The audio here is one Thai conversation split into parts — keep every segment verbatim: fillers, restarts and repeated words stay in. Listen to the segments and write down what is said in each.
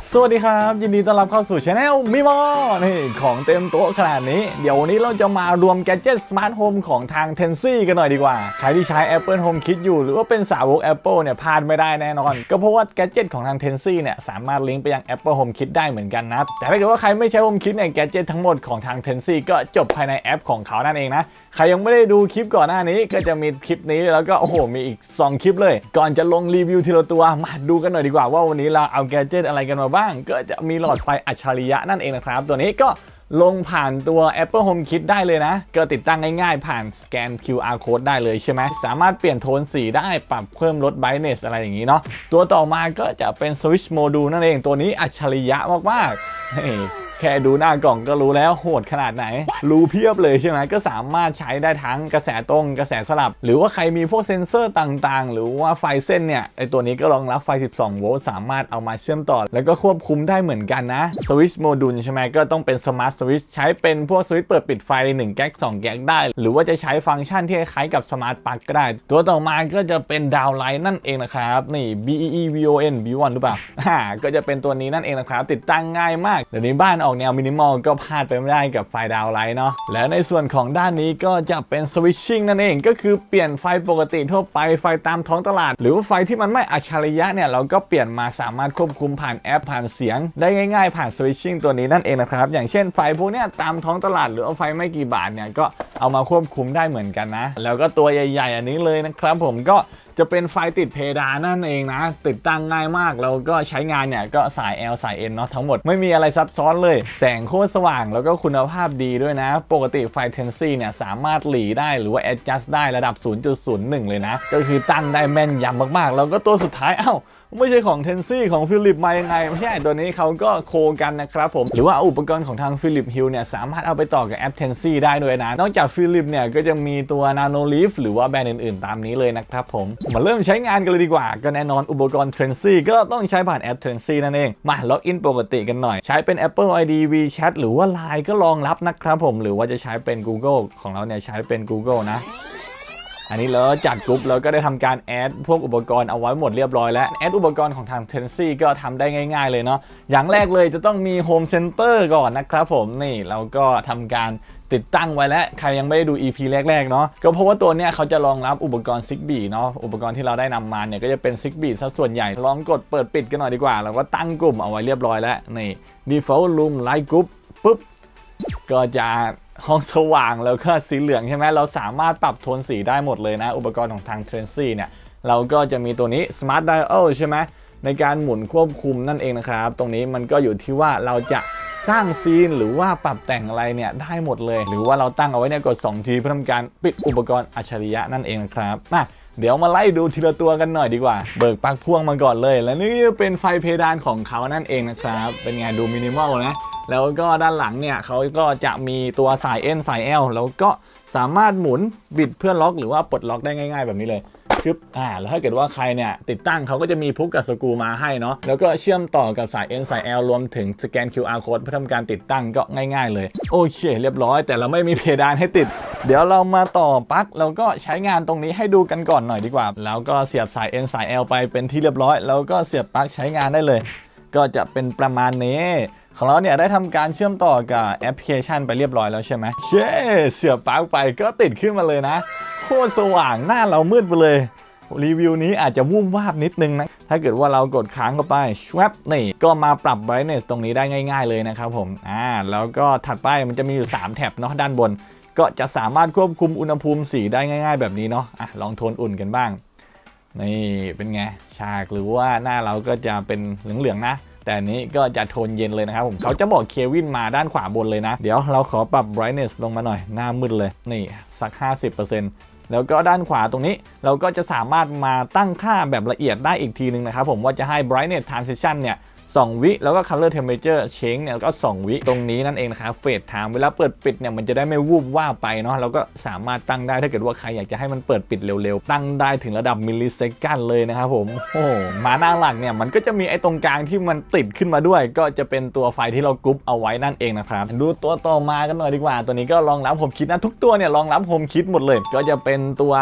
สวัสดีครับยินดีต้อนรับเข้าสู่ช anel มิมอนี่ของเต็มโต๊ะขนาดนี้เดี๋ยววันนี้เราจะมารวมแกดเจ็ตสมาร์ทโฮมของทาง เทนซี่ กันหน่อยดีกว่าใครที่ใช้ Apple HomeKit อยู่หรือว่าเป็นสาวก Apple เนี่ยพลาดไม่ได้แน่นอนก็เพราะว่าแกดเจ็ตของทาง เทนซี่ เนี่ยสามารถลิงก์ไปยัง Apple HomeKit ได้เหมือนกันนะแต่ถ้าเกิดว่าใครไม่ใช้ HomeKit เนี่ยแกดเจ็ตทั้งหมดของทาง เทนซี่ ก็จบภายในแอปของเขานั่นเองนะใครยังไม่ได้ดูคลิปก่อนหน้านี้ก็จะมีคลิปนี้แล้วก็โอ้โหมีอีกสองคลิปเลยก่อนจะลงรีวิวทีละตัวมาดูกันหน่อยดีกว่าว่าวันนี้เราเอาแกดเจ็ตอะไรกันมาบ้างก็จะมีหลอดไฟอัจฉริยะนั่นเองนะครับตัวนี้ก็ลงผ่านตัว Apple HomeKit ได้เลยนะก็ติดตั้งง่ายๆผ่านสแกน คิว อาร์ Code ได้เลยใช่ไหมสามารถเปลี่ยนโทนสีได้ปรับเพิ่มลด brightness อะไรอย่างนี้เนาะตัวต่อมาก็จะเป็น Switch Module นั่นเองตัวนี้อัจฉริยะมากๆแค่ดูหน้ากล่องก็รู้แล้วโหดขนาดไหนรู้เพียบเลยใช่ไหมก็สามารถใช้ได้ทั้งกระแสตรงกระแสสลับหรือว่าใครมีพวกเซ็นเซอร์ต่างๆหรือว่าไฟเส้นเนี่ยไอตัวนี้ก็รองรับไฟสิบสองโวลต์สามารถเอามาเชื่อมต่อแล้วก็ควบคุมได้เหมือนกันนะสวิตช์โมดูลใช่ไหมก็ต้องเป็นสมาร์ทสวิตช์ใช้เป็นพวกสวิตช์เปิดปิดไฟหนึ่งแก๊กสองแก๊กได้หรือว่าจะใช้ฟังก์ชันที่คล้ายกับสมาร์ทปลั๊กก็ได้ตัวต่อมาก็จะเป็นดาวไลท์นั่นเองนะครับนี่ บี อี อี วี โอ เอ็น บี วัน หรือเปล่าอ่าก็จะเป็นตัวนี้นั่นเองนะครับติดตั้งง่ายมากเดี๋ยวนี้บ้านออกแนวมินิมอลก็พลาดไปไม่ได้กับไฟดาวไลท์เนาะและในส่วนของด้านนี้ก็จะเป็นสวิตชิ่งนั่นเองก็คือเปลี่ยนไฟปกติทั่วไปไฟตามท้องตลาดหรือว่าไฟที่มันไม่อัจฉริยะเนี่ยเราก็เปลี่ยนมาสามารถควบคุมผ่านแอปผ่านเสียงได้ง่ายๆผ่านสวิตชิ่งตัวนี้นั่นเองนะครับอย่างเช่นไฟพวกเนี้ยตามท้องตลาดหรือว่าไฟไม่กี่บาทเนี่ยก็เอามาควบคุมได้เหมือนกันนะแล้วก็ตัวใหญ่ๆอันนี้เลยนะครับผมก็จะเป็นไฟติดเพดานนั่นเองนะติดตั้งง่ายมากแล้วก็ใช้งานเนี่ยก็สาย L สาย N เนาะทั้งหมดไม่มีอะไรซับซ้อนเลยแสงโคตรสว่างแล้วก็คุณภาพดีด้วยนะปกติไฟ เทนซี่ เนี่ยสามารถหลีได้หรือว่า adjust ได้ระดับ ศูนย์จุดศูนย์หนึ่ง เลยนะก็คือตั้งได้แม่นยำมากๆแล้วก็ตัวสุดท้ายเอ้าไม่ใช่ของ เทนซี่ ของ Philips มายังไงไม่ใช่ตัวนี้เขาก็โคกันนะครับผมหรือว่าอุปกรณ์ของทาง Philips Hue เนี่ยสามารถเอาไปต่อกับแอป เทนซี่ ได้ด้วยนะนอกจาก Philips เนี่ยก็จะมีตัว Nanoleaf หรือว่าแบรนด์อื่นๆตามนี้เลยนะครับผมมาเริ่มใช้งานกันเลยดีกว่าก็แน่นอนอุปกรณ์ เทนซี่ ก็ต้องใช้ผ่านแอป เทนซี่ นั่นเองมาล็อกอินปกติกันหน่อยใช้เป็น Apple ไอ ดี WeChat หรือว่า ไลน์ ก็รองรับนะครับผมหรือว่าจะใช้เป็น Google ของเราเนี่ยใช้เป็น Google นะอันนี้เราจัดกลุ่มแล้วก็ได้ทำการแอดพวกอุปกรณ์เอาไว้หมดเรียบร้อยแล้วแอดอุปกรณ์ของทาง เทนซี่ ก็ทำได้ง่ายๆเลยเนาะอย่างแรกเลยจะต้องมี Home Center ก่อนนะครับผมนี่เราก็ทำการติดตั้งไว้แล้วใครยังไม่ได้ดู อี พี แรกๆเนาะก็เพราะว่าตัวเนี้ยเขาจะรองรับอุปกรณ์ Zigbee เนาะอุปกรณ์ที่เราได้นำมาเนี่ยก็จะเป็น Zigbee ซะส่วนใหญ่ลองกดเปิดปิดกันหน่อยดีกว่าเราก็ตั้งกลุ่มเอาไว้เรียบร้อยแล้วนี่ Default Room Light Group ปุ๊บก็จะห้องสว่างแล้วก็สีเหลืองใช่ไหมเราสามารถปรับโทนสีได้หมดเลยนะอุปกรณ์ของทาง เทนซี่ เนี่ยเราก็จะมีตัวนี้ Smart Dial ใช่ไหมในการหมุนควบคุมนั่นเองนะครับตรงนี้มันก็อยู่ที่ว่าเราจะสร้างซีนหรือว่าปรับแต่งอะไรเนี่ยได้หมดเลยหรือว่าเราตั้งเอาไว้เนี่ยกดสองทีเพื่อทำการปิดอุปกรณ์อัจฉริยะนั่นเองครับมาเดี๋ยวมาไล่ดูทีละตัวกันหน่อยดีกว่าเบิกปลั๊กพ่วงมาก่อนเลยและนี่เป็นไฟเพดานของเขานั่นเองนะครับเป็นไงดูมินิมอลนะแล้วก็ด้านหลังเนี่ยเขาก็จะมีตัวสาย N สาย L แล้วก็สามารถหมุนบิดเพื่อล็อกหรือว่าปลดล็อกได้ง่ายๆแบบนี้เลยคืออ่าแล้วถ้าเกิดว่าใครเนี่ยติดตั้งเขาก็จะมีพุกกับสกรูมาให้เนาะแล้วก็เชื่อมต่อกับสาย N สาย L รวมถึงสแกน คิว อาร์ Code เพื่อทำการติดตั้งก็ง่ายๆเลยโอเคเรียบร้อยแต่เราไม่มีเพดานให้ติดเดี๋ยวเรามาต่อปลั๊กแล้วก็ใช้งานตรงนี้ให้ดูกันก่อนหน่อยดีกว่าแล้วก็เสียบสาย N สาย L ไปเป็นที่เรียบร้อยแล้วก็เสียบปลั๊กใช้งานได้เลยก็จะเป็นประมาณนี้ของเราเนี่ยได้ทำการเชื่อมต่อกับแอปพลิเคชันไปเรียบร้อยแล้วใช่ไหมเย้เสียบปลั๊กไปก็ติดขึ้นมาเลยนะโคตรสว่างหน้าเรามืดไปเลยรีวิวนี้อาจจะวุ่นวาบนิดนึงนะถ้าเกิดว่าเรากดค้างเข้าไปชวับนี่ก็มาปรับ brightness ตรงนี้ได้ง่ายๆเลยนะครับผมอ่าแล้วก็ถัดไปมันจะมีอยู่สามแท็บเนาะด้านบนก็จะสามารถควบคุมอุณหภูมิสีได้ง่ายๆแบบนี้เนาะอ่ะลองโทนอุ่นกันบ้างนี่เป็นไงฉากหรือว่าหน้าเราก็จะเป็นเหลืองๆนะแต่อันนี้ก็จะโทนเย็นเลยนะครับผมเขาจะบอกเควินมาด้านขวาบนเลยนะเดี๋ยวเราขอปรับ brightness ลงมาหน่อยหน้ามืดเลยนี่สัก ห้าสิบเปอร์เซ็นต์ แล้วก็ด้านขวาตรงนี้เราก็จะสามารถมาตั้งค่าแบบละเอียดได้อีกทีนึงนะครับผมว่าจะให้ brightness transition เนี่ยสองวิแล้วก็ color temperature change เนี่ยก็สองวิตรงนี้นั่นเองนะครับเฟสไทม์เวลาเปิดปิดเนี่ยมันจะได้ไม่วูบว่าไปเนาะเราก็สามารถตั้งได้ถ้าเกิดว่าใครอยากจะให้มันเปิดปิดเร็วๆตั้งได้ถึงระดับมิลลิเซคันเลยนะครับผมโอ้มาหน้าหลักเนี่ยมันก็จะมีไอ้ตรงกลางที่มันติดขึ้นมาด้วยก็จะเป็นตัวไฟที่เรากรุ๊ปเอาไว้นั่นเองนะครับดูตัวต่อมากันหน่อยดีกว่าตัวนี้ก็รองรับHomeKitนะทุกตัวเนี่ยรองรับHomeKitหมดเลยก็จะเป็นตัว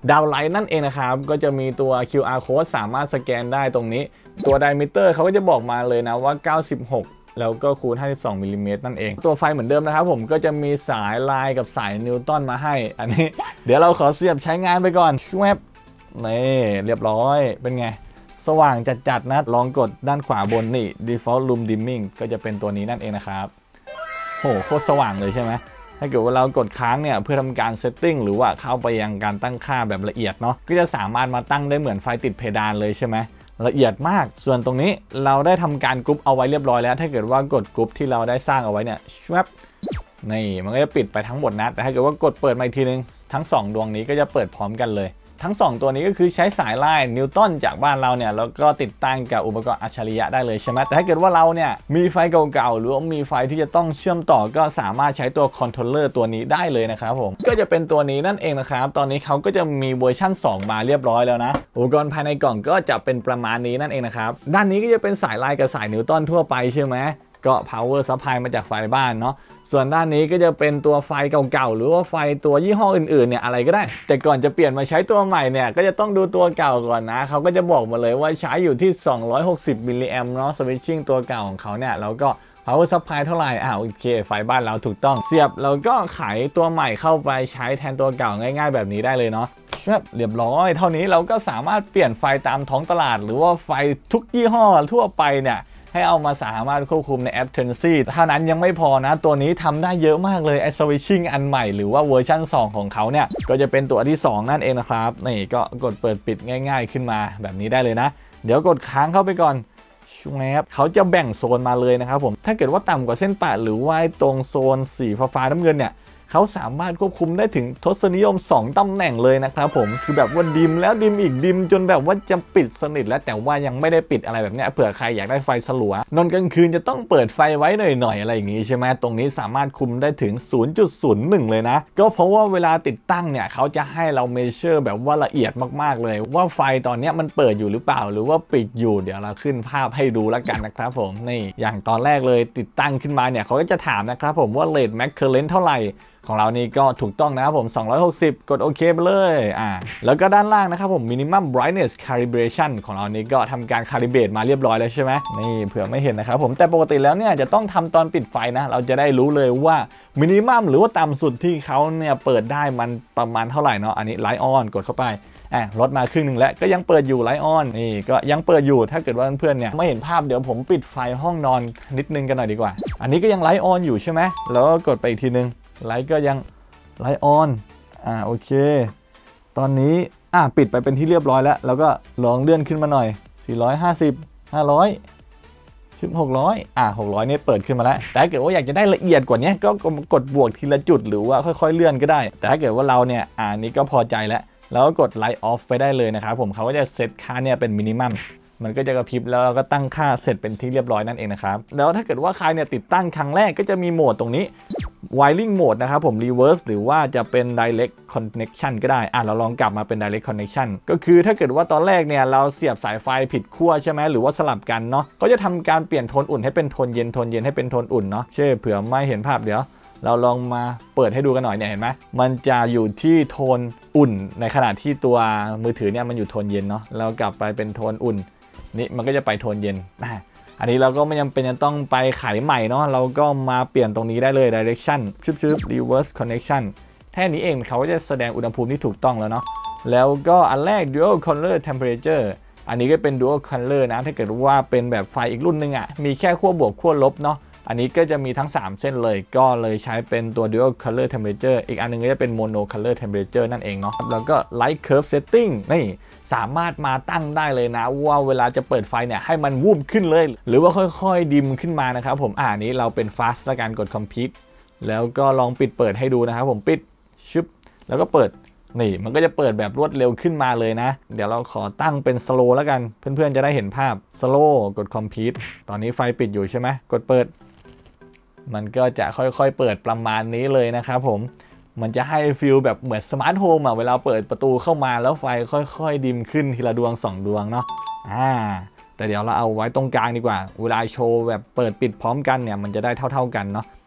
ดาวไลท์นั่นเองนะครับก็จะมีตัว คิว อาร์ code สามารถสแกนได้ตรงนี้ตัวไดมิเตอร์เขาก็จะบอกมาเลยนะว่าเก้าสิบหกแล้วก็คูณห้าสิบสองมิลลิเมตรนั่นเองตัวไฟเหมือนเดิมนะครับผมก็จะมีสายลายกับสายนิวตันมาให้อันนี้เดี๋ยวเราขอเสียบใช้งานไปก่อนช่วยนี่เรียบร้อยเป็นไงสว่างจัดๆนะลองกดด้านขวาบนนี่ default room dimming ก็จะเป็นตัวนี้นั่นเองนะครับโหโคตรสว่างเลยใช่ไหมถ้าเกิดว่าเรากดค้างเนี่ยเพื่อทำการเซตติ้งหรือว่าเข้าไปยังการตั้งค่าแบบละเอียดเนาะก็จะสามารถมาตั้งได้เหมือนไฟติดเพดานเลยใช่ไหมละเอียดมากส่วนตรงนี้เราได้ทำการกรุ๊ปเอาไว้เรียบร้อยแล้วถ้าเกิดว่ากดกรุ๊ปที่เราได้สร้างเอาไว้เนี่ยชวบนี่มันก็จะปิดไปทั้งหมดนะแต่ถ้าเกิดว่ากดเปิดมาอีกทีนึงทั้งสองดวงนี้ก็จะเปิดพร้อมกันเลยทั้งสองตัวนี้ก็คือใช้สายลายนิวตันจากบ้านเราเนี่ยแล้วก็ติดตั้งกับอุปกรณ์อัจฉริยะได้เลยใช่ไหมแต่ถ้าเกิดว่าเราเนี่ยมีไฟเก่าๆหรือว่ามีไฟที่จะต้องเชื่อมต่อก็สามารถใช้ตัวคอนโทรลเลอร์ตัวนี้ได้เลยนะครับผมก็จะเป็นตัวนี้นั่นเองนะครับตอนนี้เขาก็จะมีเวอร์ชั่นสองมาเรียบร้อยแล้วนะอุปกรณ์ภายในกล่องก็จะเป็นประมาณนี้นั่นเองนะครับด้านนี้ก็จะเป็นสายลายกับสายนิวตันทั่วไปใช่ไหมก็ power supply มาจากไฟบ้านเนาะส่วนด้านนี้ก็จะเป็นตัวไฟเก่าๆหรือว่าไฟตัวยี่ห้ออื่นๆเนี่ยอะไรก็ได้แต่ก่อนจะเปลี่ยนมาใช้ตัวใหม่เนี่ยก็จะต้องดูตัวเก่าก่อนนะเขาก็จะบอกมาเลยว่าใช้อยู่ที่สองร้อยหกสิบมิลลิแอมป์เนาะสวิตชิ่งตัวเก่าของเขาเนี่ยแล้วก็ power supply เท่าไหร่อ่าโอเคไฟบ้านเราถูกต้องเสียบแล้วก็ไขตัวใหม่เข้าไปใช้แทนตัวเก่าง่ายๆแบบนี้ได้เลยเนาะเรียบร้อยเท่านี้เราก็สามารถเปลี่ยนไฟตามท้องตลาดหรือว่าไฟทุกยี่ห้อทั่วไปเนี่ยให้เอามาสามารถควบคุมในแอป Tensy เท่านั้นยังไม่พอนะตัวนี้ทำได้เยอะมากเลยไอ้ Switching อันใหม่หรือว่าเวอร์ชันสองของเขาเนี่ยก็จะเป็นตัวที่สองนั่นเองนะครับนี่ก็กดเปิดปิดง่ายๆขึ้นมาแบบนี้ได้เลยนะเดี๋ยวกดค้างเข้าไปก่อนช่วงนี้เขาจะแบ่งโซนมาเลยนะครับผมถ้าเกิดว่าต่ำกว่าเส้นแปดหรือว่าตรงโซนสีฟ้าๆน้ำเงินเนี่ยเขาสามารถควบคุมได้ถึงทศนิยมสองตำแหน่งเลยนะครับผมคือแบบว่าดิมแล้วดิมอีกดิมจนแบบว่าจะปิดสนิทแล้วแต่ว่ายังไม่ได้ปิดอะไรแบบนี้เผื่อใครอยากได้ไฟสลัวนอนกลางคืนจะต้องเปิดไฟไว้หน่อยๆอะไรอย่างงี้ใช่ไหมตรงนี้สามารถคุมได้ถึง ศูนย์จุดศูนย์หนึ่ง เลยนะก็เพราะว่าเวลาติดตั้งเนี่ยเขาจะให้เราเมเชอร์แบบว่าละเอียดมากๆเลยว่าไฟตอนนี้มันเปิดอยู่หรือเปล่าหรือว่าปิดอยู่เดี๋ยวเราขึ้นภาพให้ดูแล้วกันนะครับผมนี่อย่างตอนแรกเลยติดตั้งขึ้นมาเนี่ยเขาก็จะถามนะครับผมว่าเรทแม็กเคอร์เรนต์เท่าไหร่ของเรานี่ก็ถูกต้องนะครับผมสองร้อยหกสิบกดโอเคไปเลยอ่าแล้วก็ด้านล่างนะครับผม minimum brightness calibration ของเรานี่ก็ทำการ calibrate มาเรียบร้อยแล้วใช่ไหมนี่เผื่อไม่เห็นนะครับผมแต่ปกติแล้วเนี่ยจะต้องทำตอนปิดไฟนะเราจะได้รู้เลยว่า minimum หรือว่าต่ำสุดที่เขาเนี่ยเปิดได้มันประมาณเท่าไหร่เนาะอันนี้ light on กดเข้าไปอ่ะลดมาครึ่งหนึ่งแล้วก็ยังเปิดอยู่ไลท์ออนนี่ก็ยังเปิดอยู่ถ้าเกิดว่าเพื่อนๆเนี่ยไม่เห็นภาพเดี๋ยวผมปิดไฟห้องนอนนิดนึงกันหน่อยดีกว่าอันนี้ก็ยังไลท์ออนอยู่ใช่ไหมแล้วก็กดไปอีกทีนึงไลท์ก็ยังไลท์ออนอ่าโอเคตอนนี้อ่าปิดไปเป็นที่เรียบร้อยแล้วแล้วก็ลองเลื่อนขึ้นมาหน่อยสี่ร้อยห้าสิบ ห้าร้อยชุดหกร้อยอ่าหกร้อยเนี่ยเปิดขึ้นมาแล้วแต่ถ้าเกิดว่าอยากจะได้ละเอียดกว่านี้ก็กดบวกทีละจุดหรือว่าค่อยๆเลื่อนก็ได้แต่ถ้าเกิดว่าเราเนี่ยอ่านี้ก็พอใจแล้วแล้วก็กด Light Off ไปได้เลยนะครับผมเขาก็จะเซตค่าเนี่ยเป็นมินิมัมมันก็จะกระพริบแล้วก็ตั้งค่าเสร็จเป็นที่เรียบร้อยนั่นเองนะครับแล้วถ้าเกิดว่าใครเนี่ยติดตั้งครั้งแรกก็จะมีโหมดตรงนี้ Wiring Mode นะครับผม Reverse หรือว่าจะเป็น Direct Connection ก็ได้อ่ะเราลองกลับมาเป็น Direct Connection ก็คือถ้าเกิดว่าตอนแรกเนี่ยเราเสียบสายไฟผิดขั้วใช่ไหมหรือว่าสลับกันเนาะก็จะทำการเปลี่ยนโทนอุ่นให้เป็นโทนเย็นโทนเย็นให้เป็นโทนอุ่นเนาะเช่เผื่อไม่เห็นภาพเดี๋ยวเราลองมาเปิดให้ดูกันหน่อยเนี่ยเห็นไหมมันจะอยู่ที่โทนอุ่นในขณะที่ตัวมือถือเนี่ยมันอยู่โทนเย็นเนาะเรากลับไปเป็นโทนอุ่นนี่มันก็จะไปโทนเย็นอันนี้เราก็ไม่จำเป็นจะต้องไปไขใหม่เนาะเราก็มาเปลี่ยนตรงนี้ได้เลย direction ชึบๆ reverse connection แค่นี้เองเขาก็จะแสดงอุณหภูมิที่ถูกต้องแล้วเนาะแล้วก็อันแรก dual color temperature อันนี้ก็เป็น dual color นะถ้าเกิดว่าเป็นแบบไฟอีกรุ่นนึงอ่ะมีแค่ขั้วบวกขั้วลบเนาะอันนี้ก็จะมีทั้งสามเส้นเลยก็เลยใช้เป็นตัว dual color temperature อีกอันนึงก็จะเป็น mono color temperature นั่นเองเนาะแล้วก็ light curve setting นี่สามารถมาตั้งได้เลยนะว่าเวลาจะเปิดไฟเนี่ยให้มันวูบขึ้นเลยหรือว่าค่อยๆดิมขึ้นมานะครับผมอ่านี้เราเป็น fast และการกด complete แล้วก็ลองปิดเปิดให้ดูนะครับผมปิดชึบแล้วก็เปิดนี่มันก็จะเปิดแบบรวดเร็วขึ้นมาเลยนะเดี๋ยวเราขอตั้งเป็น slow แล้วกันเพื่อนๆจะได้เห็นภาพ slow กด complete ตอนนี้ไฟปิดอยู่ใช่ไหมกดเปิดมันก็จะค่อยๆเปิดประมาณนี้เลยนะครับผมมันจะให้ฟีลแบบเหมือนสมาร์ทโฮมอ่ะเวลาเปิดประตูเข้ามาแล้วไฟค่อยๆดิมขึ้นทีละดวงสองดวงเนาะอ่าแต่เดี๋ยวเราเอาไว้ตรงกลางดีกว่าเวลาโชว์แบบเปิดปิดพร้อมกันเนี่ยมันจะได้เท่าๆกันเนาะ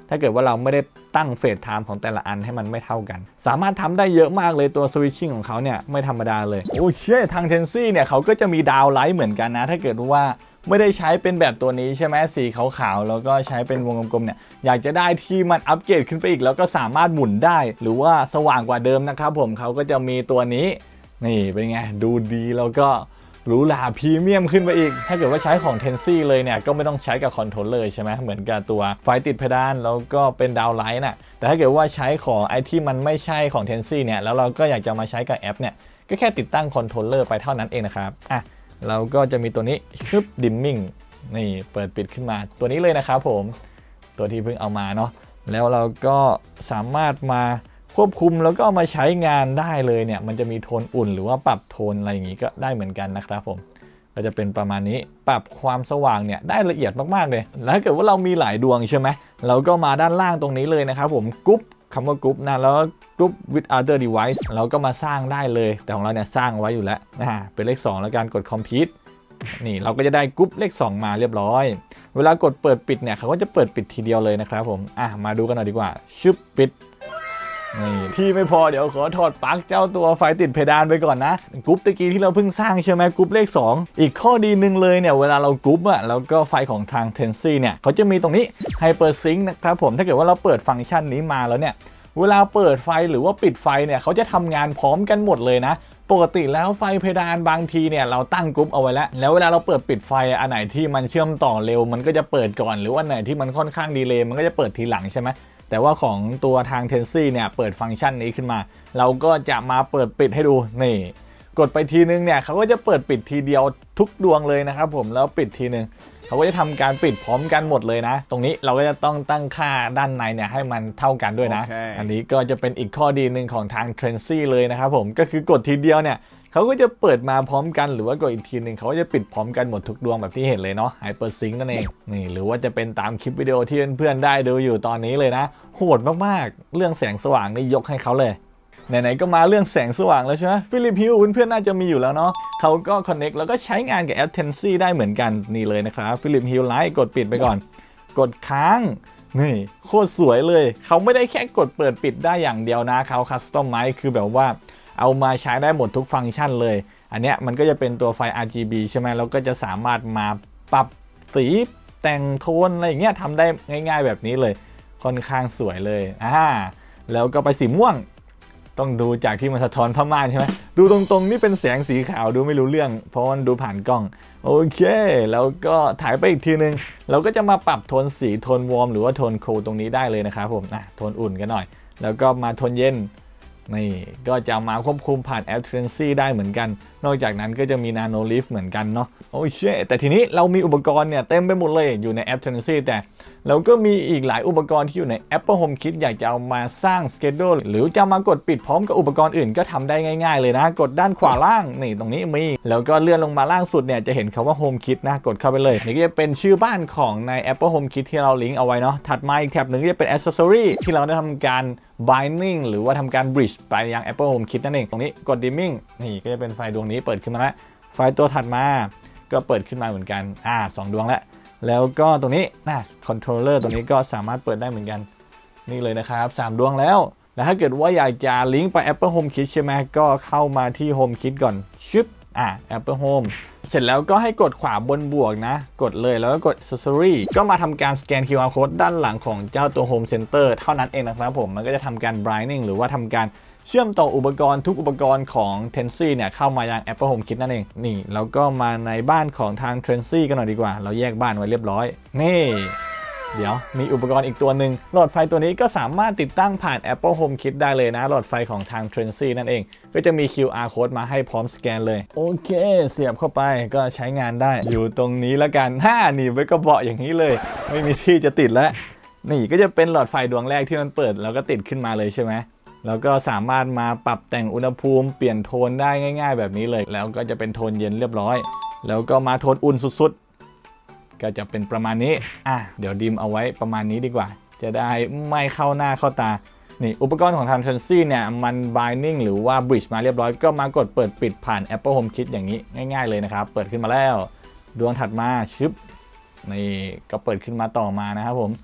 ถ้าเกิดว่าเราไม่ได้ตั้งเฟสไทม์ของแต่ละอันให้มันไม่เท่ากันสามารถทำได้เยอะมากเลยตัวสวิตชิ่งของเขาเนี่ยไม่ธรรมดาเลยโอ้เช่ทาง Tensy เนี่ยเขาก็จะมีดาวไลท์เหมือนกันนะถ้าเกิดว่าไม่ได้ใช้เป็นแบบตัวนี้ใช่ไหมสีขาวๆแล้วก็ใช้เป็นวงกลมๆเนี่ยอยากจะได้ที่มันอัปเกรดขึ้นไปอีกแล้วก็สามารถหมุนได้หรือว่าสว่างกว่าเดิมนะครับผมเขาก็จะมีตัวนี้นี่เป็นไงดูดีแล้วก็หรูหราพรีเมียมขึ้นไปอีกถ้าเกิดว่าใช้ของ Tensy เลยเนี่ยก็ไม่ต้องใช้กับคอนโทรลเลอร์ใช่ไหมเหมือนกับตัวไฟติดเพดานแล้วก็เป็นดาวไลท์น่ะแต่ถ้าเกิดว่าใช้ของไอที่มันไม่ใช่ของ Tensy เนี่ยแล้วเราก็อยากจะมาใช้กับแอปเนี่ยก็แค่ติดตั้งคอนโทรลเลอร์ไปเท่านั้นเองนะครับอ่ะเราก็จะมีตัวนี้ชุบดิมมิ่งนี่เปิดปิดขึ้นมาตัวนี้เลยนะครับผมตัวที่เพิ่งเอามาเนาะแล้วเราก็สามารถมาควบคุมแล้วก็เอามาใช้งานได้เลยเนี่ยมันจะมีโทนอุ่นหรือว่าปรับโทนอะไรอย่างงี้ก็ได้เหมือนกันนะครับผมก็จะเป็นประมาณนี้ปรับความสว่างเนี่ยได้ละเอียดมากๆเลยแล้วถ้าเกิดว่าเรามีหลายดวงใช่ไหมเราก็มาด้านล่างตรงนี้เลยนะครับผมกรุ๊ปคำว่ากรุ๊ปนะแล้วกรุ๊ป with other device เราก็มาสร้างได้เลยแต่ของเราเนี่ยสร้างไว้อยู่แล้วนะเป็นเลขสองแล้วการกด complete นี่เราก็จะได้กรุ๊ปเลขสองมาเรียบร้อยเวลากดเปิดปิดเนี่ยเขาก็จะเปิดปิดทีเดียวเลยนะครับผมอ่ะมาดูกันหน่อยดีกว่าชึบปิดนี่ที่ไม่พอเดี๋ยวขอถอดปลั๊กเจ้าตัวไฟติดเพดานไปก่อนนะกรุ๊ปตะกี้ที่เราเพิ่งสร้างใช่ไหมกรุ๊ปเลขสองอีกข้อดีหนึ่งเลยเนี่ยเวลาเรากรุ๊ปอะแล้วก็ไฟของทาง Tensy เนี่ยเขาจะมีตรงนี้ Hypersync นะครับผมถ้าเกิดว่าเราเปิดฟังก์ชันนี้มาแล้วเนี่ยเวลาเปิดไฟหรือว่าปิดไฟเนี่ยเขาจะทำงานพร้อมกันหมดเลยนะปกติแล้วไฟเพดานบางทีเนี่ยเราตั้งกรุ๊ปเอาไว้แล้วแล้วเวลาเราเปิดปิดไฟอันไหนที่มันเชื่อมต่อเร็วมันก็จะเปิดก่อนหรือว่าอันไหนที่มันค่อนข้างดีเลย์มันก็จะเปิดทีหลังใช่ไหมแต่ว่าของตัวทาง Tensy เนี่ยเปิดฟังก์ชันนี้ขึ้นมาเราก็จะมาเปิดปิดให้ดูนี่กดไปทีนึงเนี่ยเขาก็จะเปิดปิดทีเดียวทุกดวงเลยนะครับผมแล้วปิดทีนึงเขาก็จะทำการปิดพร้อมกันหมดเลยนะตรงนี้เราก็จะต้องตั้งค่าด้านในเนี่ยให้มันเท่ากันด้วยนะ okay. อันนี้ก็จะเป็นอีกข้อดีหนึ่งของทาง Tensy เลยนะครับผมก็คือกดทีเดียวเนี่ยเขาก็จะเปิดมาพร้อมกันหรือว่ากดอีกทีหนึ่งเขาก็จะปิดพร้อมกันหมดทุกดวงแบบที่เห็นเลยเนาะ Hypersync นั่นเองนี่หรือว่าจะเป็นตามคลิปวิดีโอที่เพื่อนๆได้ดูอยู่ตอนนี้เลยนะโหดมากๆเรื่องแสงสว่างนี่ยกให้เขาเลยไหนๆก็มาเรื่องแสงสว่างแล้วใช่ไหมฟิลิปฮิวเพื่อนๆน่าจะมีอยู่แล้วเนาะเขาก็ Connect แล้วก็ใช้งานกับแอป Tensy ได้เหมือนกันนี่เลยนะครับฟิลิปฮิวไลท์กดปิดไปก่อนกดค้างนี่โคตรสวยเลยเขาไม่ได้แค่กดเปิดปิดได้อย่างเดียวนะเขาคัสตอมไมซ์คือแบบว่าเอามาใช้ได้หมดทุกฟังก์ชันเลยอันเนี้ยมันก็จะเป็นตัวไฟ อาร์ จี บี ใช่ไหมแล้วก็จะสามารถมาปรับสีแต่งโทนอะไรอย่างเงี้ยทำได้ง่ายๆแบบนี้เลยค่อนข้างสวยเลยอ่าแล้วก็ไปสีม่วงต้องดูจากที่มันสะท้อนผ้าม่านใช่ไหมดูตรงๆนี่เป็นแสงสีขาวดูไม่รู้เรื่องเพราะมันดูผ่านกล้องโอเคแล้วก็ถ่ายไปอีกทีนึงเราก็จะมาปรับโทนสีโทนวอร์มหรือว่าโทนคูลตรงนี้ได้เลยนะครับผมอ่ะโทนอุ่นกันหน่อยแล้วก็มาโทนเย็นนี่ก็จะมาควบคุมผ่านแอป Tensy ได้เหมือนกันนอกจากนั้นก็จะมี Nano Leaf เหมือนกันเนาะโอ้เช่แต่ทีนี้เรามีอุปกรณ์เนี่ยเต็มไปหมดเลยอยู่ในแอป Tensy แต่เราก็มีอีกหลายอุปกรณ์ที่อยู่ใน Apple Home Kit อยากจะเอามาสร้าง Schedule หรือจะมากดปิดพร้อมกับอุปกรณ์อื่นก็ทำได้ง่ายๆเลยนะกดด้านขวาล่างนี่ตรงนี้มีแล้วก็เลื่อนลงมาล่างสุดเนี่ยจะเห็นคำว่า Home Kit นะกดเข้าไปเลยนี่ก็จะเป็นชื่อบ้านของใน Apple Home Kit ที่เราลิงก์เอาไว้เนาะถัดมาอีกแท็บหนึ่งก็จะเป็น Accessory ที่เราได้ทำการ binding หรือว่าทำการ bridge ไปยัง Apple Home Kit นั่นเองตรงนี้กด dimming นี่ก็จะเป็นไฟดวงนี้เปิดขึ้นมาแล้วไฟตัวถัดมาก็เปิดขึ้นมาเหมือนกันอ่าสองดวงแล้วแล้วก็ตรงนี้นะคอนโทรลเลอร์ตรงนี้ก็สามารถเปิดได้เหมือนกันนี่เลยนะครับสามดวงแล้วแล้วถ้าเกิดว่าอยากจะลิงก์ไป Apple Home Kit ใช่ไหมก็เข้ามาที่ Home Kit ก่อนชึบอ่า Apple Home เสร็จแล้วก็ให้กดขวาบนบวกนะกดเลยแล้วก็กด Accessory ก็มาทำการสแกน คิว อาร์ Code ด้านหลังของเจ้าตัว Home Center เท่านั้นเองนะครับผมมันก็จะทำการ Binding หรือว่าทำการเชื่อมต่ออุปกรณ์ทุกอุปกรณ์ของ Tensy เนี่ยเข้ามายัง Apple Home Kit นั่นเองนี่แล้วก็มาในบ้านของทาง Tensy กันหน่อยดีกว่าเราแยกบ้านไว้เรียบร้อยนี่เดี๋ยวมีอุปกรณ์อีกตัวหนึ่งหลอดไฟตัวนี้ก็สามารถติดตั้งผ่าน Apple Home Kit ได้เลยนะหลอดไฟของทาง Tensy นั่นเองก็จะมี คิว อาร์ Code มาให้พร้อมสแกนเลยโอเคเสียบเข้าไปก็ใช้งานได้อยู่ตรงนี้แล้วกันห้าหนีบไว้ก็เบาะอย่างนี้เลยไม่มีที่จะติดแล้วนี่ก็จะเป็นหลอดไฟดวงแรกที่มันเปิดแล้วก็ติดขึ้นมาเลยใช่ไหมแล้วก็สามารถมาปรับแต่งอุณหภูมิเปลี่ยนโทนได้ง่ายๆแบบนี้เลยแล้วก็จะเป็นโทนเย็นเรียบร้อยแล้วก็มาโทนอุ่นสุดๆก็จะเป็นประมาณนี้อ่ะเดี๋ยวดิมเอาไว้ประมาณนี้ดีกว่าจะได้ไม่เข้าหน้าเข้าตานี่อุปกรณ์ของทาง Tensy เนี่ยมัน binding หรือว่า bridge มาเรียบร้อยก็มากดเปิดปิดผ่าน Apple Home Kit อย่างนี้ง่ายๆเลยนะครับเปิดขึ้นมาแล้วดวงถัดมาชึบนี่ก็เปิดขึ้นมาต่อมานะครับผม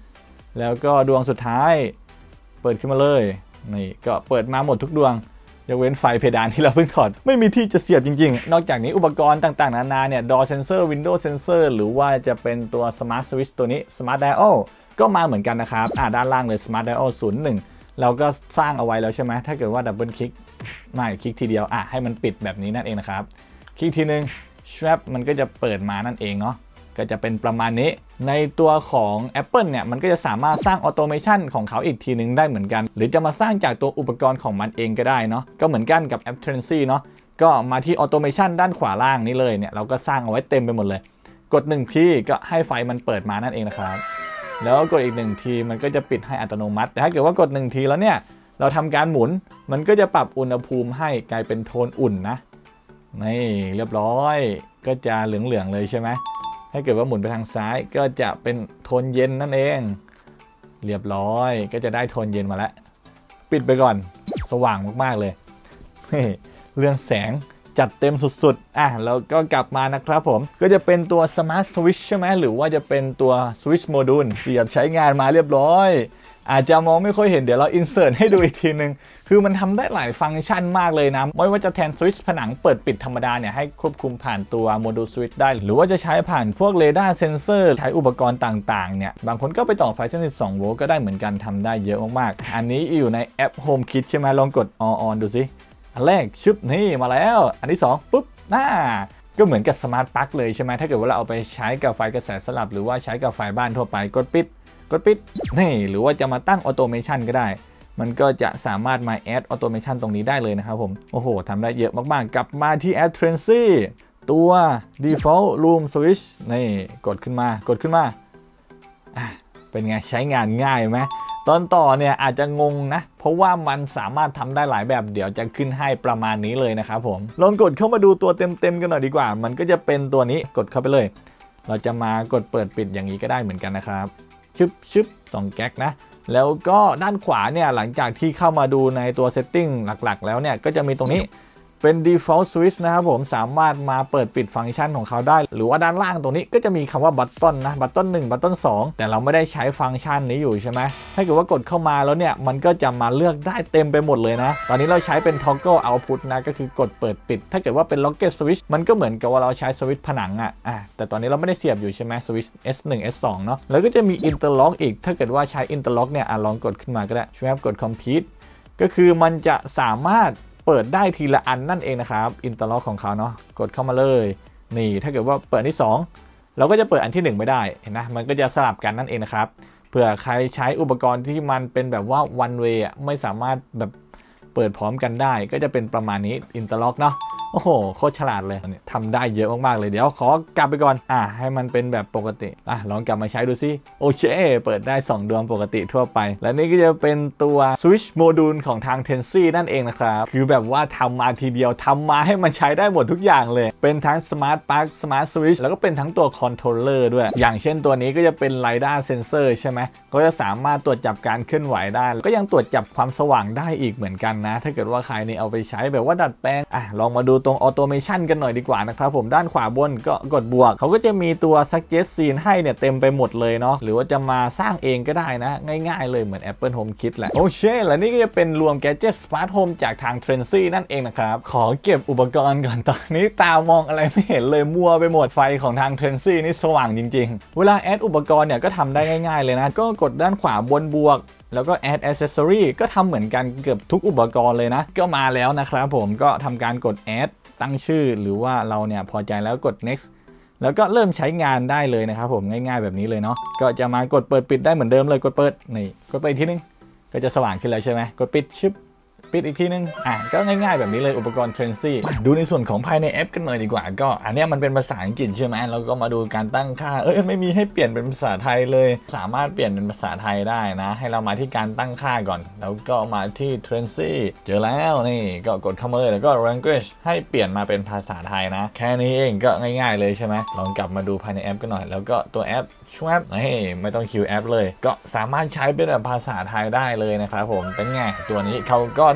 แล้วก็ดวงสุดท้ายเปิดขึ้นมาเลยนี่ก็เปิดมาหมดทุกดวงยกเว้นไฟเพดานที่เราเพิ่งถอดไม่มีที่จะเสียบจริงๆนอกจากนี้อุปกรณ์ต่างๆนานาเนี่ย door sensor window sensor หรือว่าจะเป็นตัว smart switch ตัวนี้ smart dial ก็มาเหมือนกันนะครับอ่าด้านล่างเลย smart dial ศูนย์หนึ่งเราก็สร้างเอาไว้แล้วใช่ไหมถ้าเกิดว่าดับเบิลคลิกไม่คลิกทีเดียวอ่ะให้มันปิดแบบนี้นั่นเองนะครับคลิกทีนึง strap มันก็จะเปิดมานั่นเองเนาะก็จะเป็นประมาณนี้ในตัวของ Apple เนี่ยมันก็จะสามารถสร้างออโตเมชันของเขาอีกทีนึงได้เหมือนกันหรือจะมาสร้างจากตัวอุปกรณ์ของมันเองก็ได้เนาะก็เหมือนกันกับแอป Trency เนาะก็มาที่ออโตเมชันด้านขวาล่างนี้เลยเนี่ยเราก็สร้างเอาไว้เต็มไปหมดเลยกดหนึ่งทีก็ให้ไฟมันเปิดมานั่นเองนะครับแล้วกดอีกหนึ่งทีมันก็จะปิดให้อัตโนมัติแต่ถ้าเกิดว่ากดหนึ่งทีแล้วเนี่ยเราทำการหมุนมันก็จะปรับอุณหภูมิให้กลายเป็นโทนอุ่นนะนี่เรียบร้อยก็จะเหลืองๆเลยใช่ไหมถ้าเกิดว่าหมุนไปทางซ้ายก็จะเป็นโทนเย็นนั่นเองเรียบร้อยก็จะได้โทนเย็นมาแล้วปิดไปก่อนสว่างมากๆเลยเรื่องแสงจัดเต็มสุดๆอ่ะแล้วก็กลับมานะครับผมก็จะเป็นตัว Smart Switch ใช่ไหมหรือว่าจะเป็นตัว Switch Module เสียบใช้งานมาเรียบร้อยอาจจะมองไม่ค่อยเห็นเดี๋ยวเราอินเสิร์ตให้ดูอีกทีนึงคือมันทำได้หลายฟังก์ชันมากเลยนะไม่ว่าจะแทนสวิตช์ผนังเปิดปิดธรรมดาเนี่ยให้ควบคุมผ่านตัวโมดูลสวิตช์ได้หรือว่าจะใช้ผ่านพวกเรดาร์เซนเซอร์ใช้อุปกรณ์ต่างๆเนี่ยบางคนก็ไปต่อไฟเส้นสิบสองโวลต์ก็ได้เหมือนกันทำได้เยอะมากๆอันนี้อยู่ในแอป HomeKit ใช่ไหมลองกด All On ดูสิอันแรกชึบนี่มาแล้วอันที่สองปุ๊บน่าก็เหมือนกับสมาร์ทปลั๊กเลยใช่ไหมถ้าเกิดว่าเราเอาไปใช้กับไฟกระแสสลับหรือว่าใช้กับไฟบ้านทั่วไปกดปิดกดปิดนี่หรือว่าจะมาตั้งออโตเมชันก็ได้มันก็จะสามารถมาแอดออโตเมชันตรงนี้ได้เลยนะครับผมโอ้โหทำได้เยอะมากๆกลับมาที่แอป Trency ตัว default room switch นี่กดขึ้นมากดขึ้นมาอ่ะเป็นไงใช้งานง่ายไหมตอนต่อเนี่ยอาจจะงงนะเพราะว่ามันสามารถทำได้หลายแบบเดี๋ยวจะขึ้นให้ประมาณนี้เลยนะครับผมลองกดเข้ามาดูตัวเต็มๆกันหน่อยดีกว่ามันก็จะเป็นตัวนี้กดเข้าไปเลยเราจะมากดเปิดปิดอย่างนี้ก็ได้เหมือนกันนะครับชึบชึบสองแก๊กนะแล้วก็ด้านขวาเนี่ยหลังจากที่เข้ามาดูในตัว setting หลักๆแล้วเนี่ยก็จะมีตรงนี้เป็น default switch นะครับผมสามารถมาเปิดปิดฟังก์ชันของเขาได้หรือว่าด้านล่างตรงนี้ก็จะมีคำว่า button นะ button หนึ่ง button สองแต่เราไม่ได้ใช้ฟังก์ชันนี้อยู่ใช่ไหมถ้าเกิดว่ากดเข้ามาแล้วเนี่ยมันก็จะมาเลือกได้เต็มไปหมดเลยนะตอนนี้เราใช้เป็น toggle output นะก็คือกดเปิดปิดถ้าเกิดว่าเป็น locket switch มันก็เหมือนกับว่าเราใช้สวิตช์ผนังอ่ะอ่ะแต่ตอนนี้เราไม่ได้เสียบอยู่ใช่ไหม switch เอส หนึ่ง เอส สอง เนาะแล้วก็จะมี interlock อีกถ้าเกิดว่าใช้ interlock เนี่ยอ่ะลองกดขึ้นมาก็ได้ช่วยกด complete ก็คือมันจะสามารถเปิดได้ทีละอันนั่นเองนะครับอินเตอร์ล็อกของเขาเนาะกดเข้ามาเลยนี่ถ้าเกิดว่าเปิดที่สองเราก็จะเปิดอันที่หนึ่งไม่ได้เห็นนะมันก็จะสลับกันนั่นเองนะครับเผื่อใครใช้อุปกรณ์ที่มันเป็นแบบว่า one way อ่ะไม่สามารถแบบเปิดพร้อมกันได้ก็จะเป็นประมาณนี้อินเตอร์ล็อกเนาะโอ้โหโคตรฉลาดเลยทำได้เยอะมากๆเลยเดี๋ยวขอกลับไปก่อนอ่ะให้มันเป็นแบบปกติอ่ะลองกลับมาใช้ดูซิโอเคเปิดได้สองดวงปกติทั่วไปและนี่ก็จะเป็นตัว Switch Module ของทาง Trency นั่นเองนะครับคือแบบว่าทำมาทีเดียวทำมาให้มันใช้ได้หมดทุกอย่างเลยเป็นทั้ง Smart Plug Smart Switch แล้วก็เป็นทั้งตัว Controller ด้วยอย่างเช่นตัวนี้ก็จะเป็น Lidar Sensor ใช่ไหมก็จะสามารถตรวจจับการเคลื่อนไหวได้ก็ยังตรวจจับความสว่างได้อีกเหมือนกันนะถ้าเกิดว่าใครนี่เอาไปใช้แบบว่าดัดแปลงอ่ะลองมาดูตรงออโตเมชันกันหน่อยดีกว่านะครับผมด้านขวาบนก็กดบวกเขาก็จะมีตัว suggest scene ให้เนี่ยเต็มไปหมดเลยเนาะหรือว่าจะมาสร้างเองก็ได้นะง่ายๆเลยเหมือน Apple HomeKit แหละโอเคและนี่ก็จะเป็นรวม Gadget Smart Home จากทาง Trency นั่นเองนะครับขอเก็บอุปกรณ์ก่อนตอนนี้ตามองอะไรไม่เห็นเลยมัวไปหมดไฟของทาง Trency นี่สว่างจริงๆเวลาแอดอุปกรณ์เนี่ยก็ทำได้ง่ายๆเลยนะก็กดด้านขวาบนบวกแล้วก็ add accessory ก็ทำเหมือนกันเกือบทุกอุปกรณ์เลยนะก็มาแล้วนะครับผมก็ทำการกด add ตั้งชื่อหรือว่าเราเนี่ยพอใจแล้วกด next แล้วก็เริ่มใช้งานได้เลยนะครับผมง่ายๆแบบนี้เลยเนาะก็จะมากดเปิดปิดได้เหมือนเดิมเลยกดเปิดนี่กดไปอีกทีนึงก็จะสว่างขึ้นแล้วใช่ไหมกดปิดชึบปิดอีกทีนึงอ่ะก็ง่ายๆแบบนี้เลยอุปกรณ์ Trency ดูในส่วนของภายในแอปกันหน่อยดีกว่าก็อันนี้มันเป็นภาษาอังกฤษใช่ไหมเราก็มาดูการตั้งค่าเอ้ยไม่มีให้เปลี่ยนเป็นภาษาไทยเลยสามารถเปลี่ยนเป็นภาษาไทยได้นะให้เรามาที่การตั้งค่าก่อนแล้วก็มาที่ Trency เจอแล้วนี่ก็กดเข้ามาเลยแล้วก็ language ให้เปลี่ยนมาเป็นภาษาไทยนะแค่นี้เองก็ง่ายๆเลยใช่ไหมลองกลับมาดูภายในแอปกันหน่อยแล้วก็ตัวแอปช่วยนี่ไม่ต้องคิวแอปเลยก็สามารถใช้เป็นแบบภาษาไทยได้เลยนะครับผมเป็นไงตัวนี้เขาก็ได้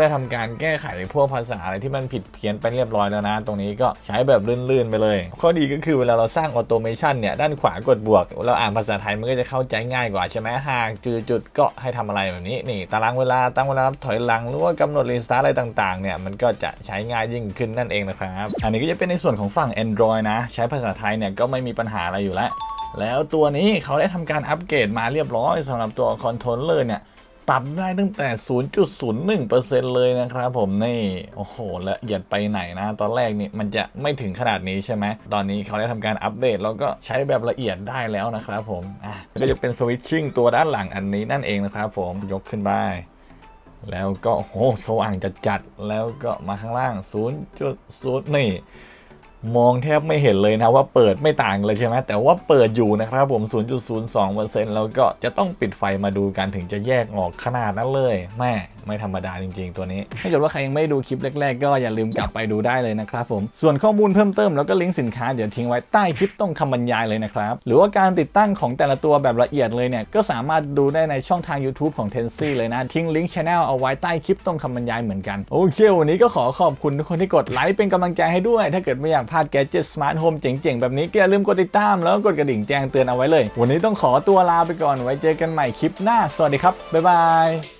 ได้ทำการแก้ไขพวกภาษาอะไรที่มันผิดเพี้ยนไปเรียบร้อยแล้วนะตรงนี้ก็ใช้แบบลื่นๆไปเลยข้อดีก็คือเวลาเราสร้างออโตเมชันเนี่ยด้านขวากดบวกเราอ่านภาษาไทยมันก็จะเข้าใจง่ายกว่าใช่ไหมหากจุดๆก็ให้ทำอะไรแบบนี้นี่ตารางเวลาตั้งเวลาถอยหลังหรือว่ากำหนดรีสตาร์ทอะไรต่างๆเนี่ยมันก็จะใช้ง่ายยิ่งขึ้นนั่นเองนะครับอันนี้ก็จะเป็นในส่วนของฝั่ง Android นะใช้ภาษาไทยเนี่ยก็ไม่มีปัญหาอะไรอยู่แล้วแล้วตัวนี้เขาได้ทำการอัปเกรดมาเรียบร้อยสำหรับตัวคอนโทรลเลอร์เนี่ยปรับได้ตั้งแต่ ศูนย์จุดศูนย์หนึ่งเปอร์เซ็นต์ เลยนะครับผมนี่โอ้โหละเอียดไปไหนนะตอนแรกนี่มันจะไม่ถึงขนาดนี้ใช่ไหมตอนนี้เขาได้ทำการอัปเดตแล้วก็ใช้แบบละเอียดได้แล้วนะครับผมอ่ะก็จะเป็นสวิตชิ่งตัวด้านหลังอันนี้นั่นเองนะครับผมยกขึ้นไปแล้วก็โอ้โหสว่างจัดจัดแล้วก็มาข้างล่าง ศูนย์จุดศูนย์ นี่มองแทบไม่เห็นเลยนะว่าเปิดไม่ต่างเลยใช่ไหมแต่ว่าเปิดอยู่นะครับผม ศูนย์จุดศูนย์สองเปอร์เซ็นต์ แล้วก็จะต้องปิดไฟมาดูกันถึงจะแยกออกขนาดนั้นเลยแม่ไม่ธรรมดาจริงๆตัวนี้ถ้าเกิดว่าใครยังไม่ดูคลิปแรกๆก็อย่าลืมกลับไปดูได้เลยนะครับผมส่วนข้อมูลเพิ่มเติมแล้วก็ลิงก์สินค้าเดี๋ยวทิ้งไว้ใต้คลิปตรงคำบรรยายเลยนะครับหรือว่าการติดตั้งของแต่ละตัวแบบละเอียดเลยเนี่ยก็สามารถดูได้ในช่องทาง YouTube ของ Tensy เลยนะทิ้งลิงก์ Channel เอาไว้ใต้คลิปตรงคำบรรยายเหมือนกันโอเควันนี้ก็ขอขอบคุณทุกคนที่กดไลค์เป็นกำลังใจให้ด้วยถ้าเกิดไม่อยากพลาด Gadget Smart Home เจ๋งๆแบบนี้ก็อย่าลืมกดติดตามแล้วก็กดกระดิ่งแจ้งเตือนเอาไว้เลยวันนี้ต้องขอตัวลาไปก่อนไว้เจอกันใหม่คลิปหน้าสวัสดีครับบ๊ายบาย